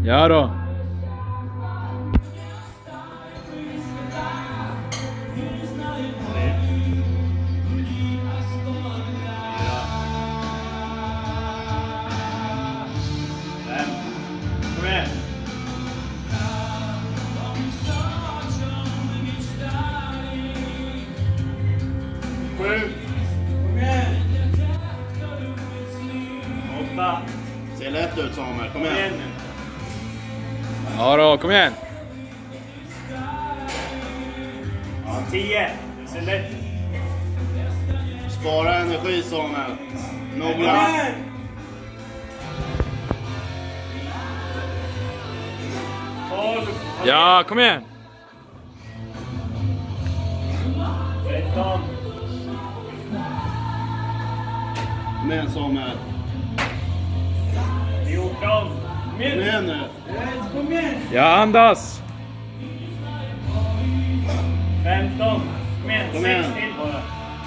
Ja då. Kom igen. 7. Kom igen. 8. Ser lätt ut Samuel, kom igen. Ja då, kom igen. Ja, 10. Det ser lätt ut. Spara energi Samuel. Kom Noga. igen. 12. Ja, kom igen. 13. Kom igen Samuel. 14. Kom igen nu. Kom igen. Ja, andas. 15. Kom igen. Kom 6 igen. till bara.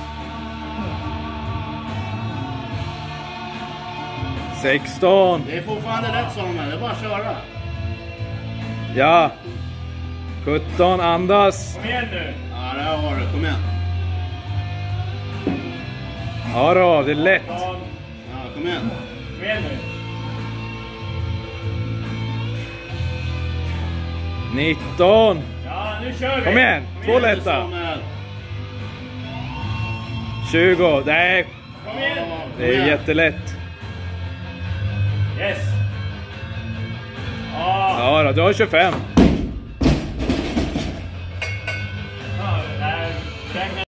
16. Det är fortfarande lätt Samuel, det är bara att köra. Ja. 17, andas. Kom igen nu. Ja, det här har du, kom igen. Ja då, det är lätt. 18. Ja, kom igen. Kom igen nu. 19. Ja, nu kör vi. Kom igen, två Kom igen nu, lätta. Samuel. 20. Nej, Kom igen. Ja, kom det är igen. jättelätt. Yes. Ja. Ja då, du har 25.